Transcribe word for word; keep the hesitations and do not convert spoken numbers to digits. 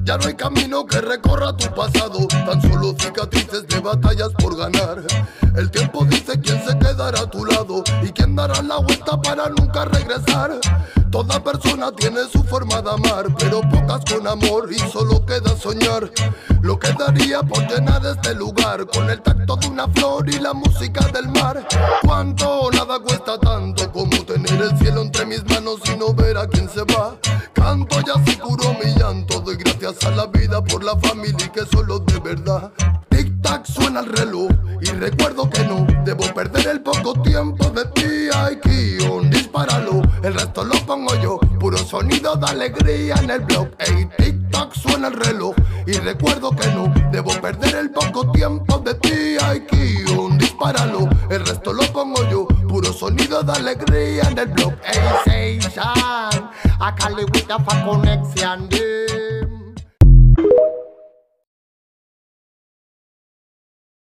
Ya no hay camino que recorra tu pasado, tan solo cicatrices de batallas por ganar. El tiempo dice quién se quedará a tu lado y quién dará la vuelta para nunca regresar. Toda persona tiene su forma de amar, pero pocas con amor y solo queda soñar. Lo que daría por llenar este lugar con el tacto de una flor y la música del mar. Cuánto, nada cuesta tanto como tener el cielo entre mis manos y no ver a quién se va. Canto y así curo mi llanto, doy gracias a la vida por la familia y que solo de verdad. Tic tac suena el reloj y recuerdo que no debo perder el poco tiempo de ti. Ay, Kion, dispáralo, el resto lo pongo yo. Puro sonido de alegría en el blog. Ey, tic tac suena el reloj y recuerdo que no debo perder el poco tiempo de ti. Ay, Kion, dispáralo, el resto lo pongo yo. Puro sonido de alegría en el blog. Ey, say shine, I call it with a connection.